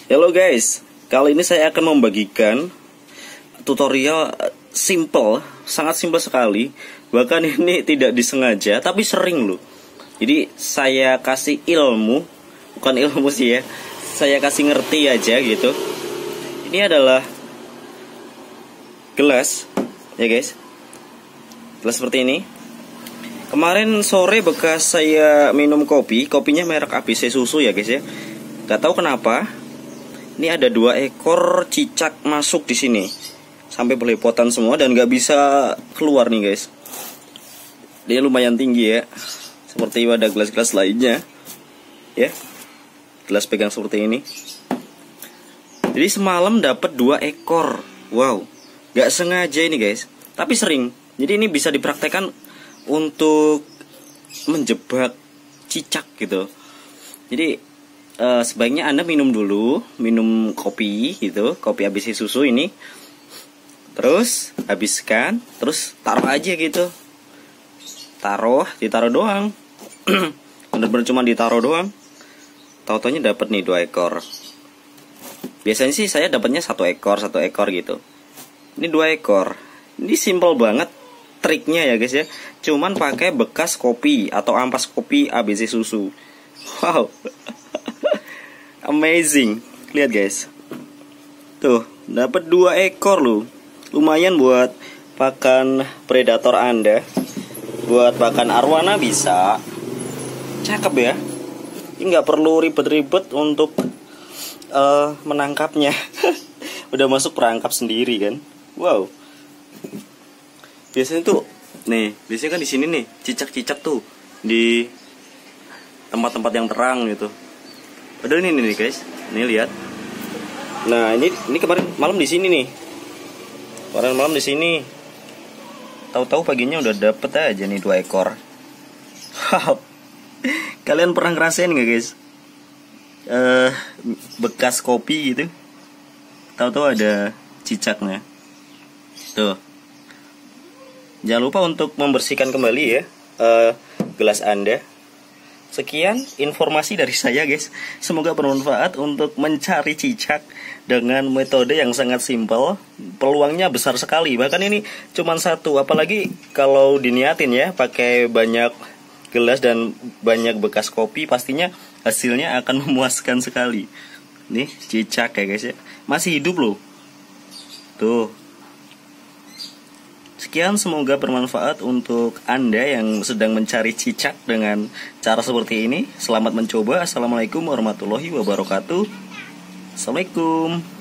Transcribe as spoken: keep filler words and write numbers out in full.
Halo guys, kali ini saya akan membagikan tutorial simple, sangat simple sekali. Bahkan ini tidak disengaja, tapi sering loh. Jadi saya kasih ilmu, bukan ilmu sih ya, saya kasih ngerti aja gitu. Ini adalah gelas, ya guys. Gelas seperti ini. Kemarin sore bekas saya minum kopi, kopinya merek A B C Susu ya guys ya. Gak tahu kenapa. Ini ada dua ekor cicak masuk di sini, sampai belepotan semua dan nggak bisa keluar nih guys. Dia lumayan tinggi ya, seperti pada gelas-gelas lainnya, ya. Gelas pegang seperti ini. Jadi semalam dapat dua ekor, wow, nggak sengaja ini guys, tapi sering. Jadi ini bisa dipraktekkan untuk menjebak cicak gitu. Jadi Uh, sebaiknya Anda minum dulu, minum kopi gitu, kopi A B C Susu ini. Terus habiskan, terus taruh aja gitu. Taruh, ditaruh doang. Bener-bener cuma ditaruh doang. Tahu-taunya dapat nih dua ekor. Biasanya sih saya dapatnya satu ekor, satu ekor gitu. Ini dua ekor. Ini simple banget triknya ya guys ya. Cuman pakai bekas kopi atau ampas kopi A B C Susu. Wow. Amazing, lihat guys, tuh dapat dua ekor loh, lumayan buat pakan predator Anda, buat pakan arwana bisa, cakep ya. Ini nggak perlu ribet-ribet untuk uh, menangkapnya, udah masuk perangkap sendiri kan, wow. Biasanya tuh, nih, biasanya kan di sini nih, cicak-cicak tuh di tempat-tempat yang terang gitu. Padahal ini nih guys, ini lihat. Nah ini ini kemarin malam di sini nih, kemarin malam di sini. Tahu-tahu paginya udah dapet aja nih dua ekor. Wow, kalian pernah ngerasain nggak guys? Uh, bekas kopi gitu, tahu-tahu ada cicaknya. Tuh, jangan lupa untuk membersihkan kembali ya uh, gelas Anda. Sekian informasi dari saya guys. Semoga bermanfaat untuk mencari cicak dengan metode yang sangat simpel. Peluangnya besar sekali. Bahkan ini cuma satu. Apalagi kalau diniatin ya, pakai banyak gelas dan banyak bekas kopi, pastinya hasilnya akan memuaskan sekali. Nih cicak ya guys ya, masih hidup loh. Tuh. Sekian, semoga bermanfaat untuk Anda yang sedang mencari cicak dengan cara seperti ini. Selamat mencoba. Assalamualaikum warahmatullahi wabarakatuh. Assalamualaikum.